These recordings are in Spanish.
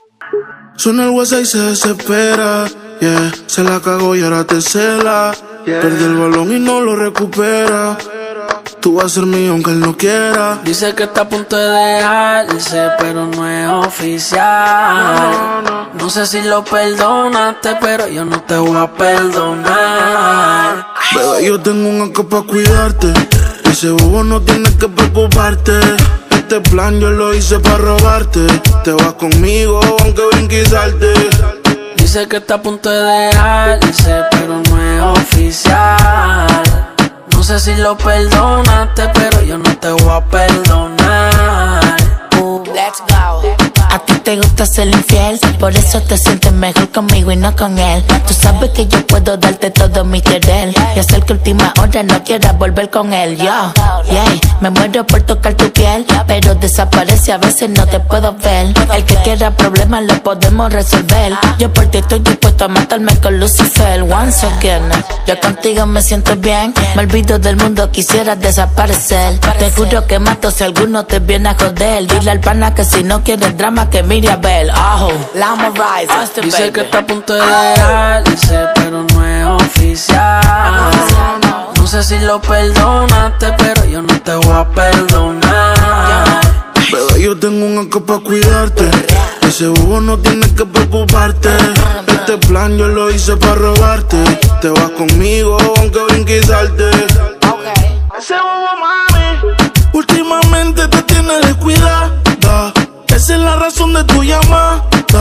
Suena el WhatsApp y se desespera, yeah. Se la cagó y ahora te cela, yeah. Perdió el balón y no lo recupera. Tú vas a ser mío aunque él no quiera. Dice que está a punto de dejarse, pero no es oficial. No sé si lo perdonaste, pero yo no te voy a perdonar. Bebé, yo tengo un anco pa' cuidarte. Ese bobo no tienes que preocuparte. Este plan yo lo hice pa' robarte. Te vas conmigo aunque brinques y salte. Dice que está a punto de dejarse, pero no es oficial. No sé si lo perdonaste, pero yo no te voy a perdonar. Let's go. A ti te gusta ser infiel, por eso te sientes mejor conmigo y no con él. Tú sabes que yo puedo darte todo mi querer y hacer que última hora no quieras volver con él. Yo, yeah, me muero por tocar tu piel, pero desaparece, a veces no te puedo ver. El que quiera problemas lo podemos resolver. Yo por ti estoy dispuesto a matarme con Lucifer. Once again, yo contigo me siento bien, me olvido del mundo, quisiera desaparecer. Te juro que mato si alguno te viene a joder. Dile al pana que si no quieres drama que mire a ver. Dice que está a punto de dejarse, pero no es oficial. No sé si lo perdonaste, pero yo no te voy a perdonar. Bebé, yo tengo un anco pa' cuidarte. Ese bobo no tienes que preocuparte. Este plan yo lo hice pa' robarte. Te vas conmigo aunque brinques y salte. Ese bobo, mami, últimamente te tiene descuidada. Esa es la razón de tu llamada.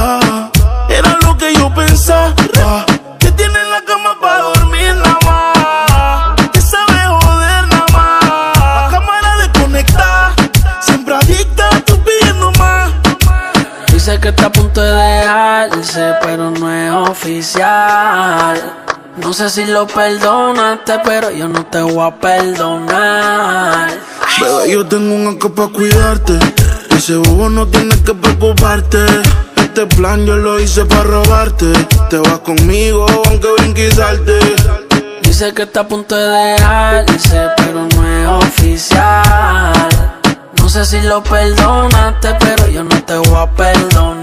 Era lo que yo pensaba. Que tiene en la cama pa' dormir nada más. Que sabe joder nada más. La cámara desconectada, siempre adicta, tú pidiendo más. Dice que está a punto de dejarse, pero no es oficial. No sé si lo perdonaste, pero yo no te voy a perdonar. Bebé, yo tengo un anco pa' cuidarte. Ese bobo no tienes que preocuparte. Este plan yo lo hice pa' robarte. Te vas conmigo aunque brinques y salte. Dice que está a punto de dejarse, pero no es oficial. No sé si lo perdonaste, pero yo no te voy a perdonar.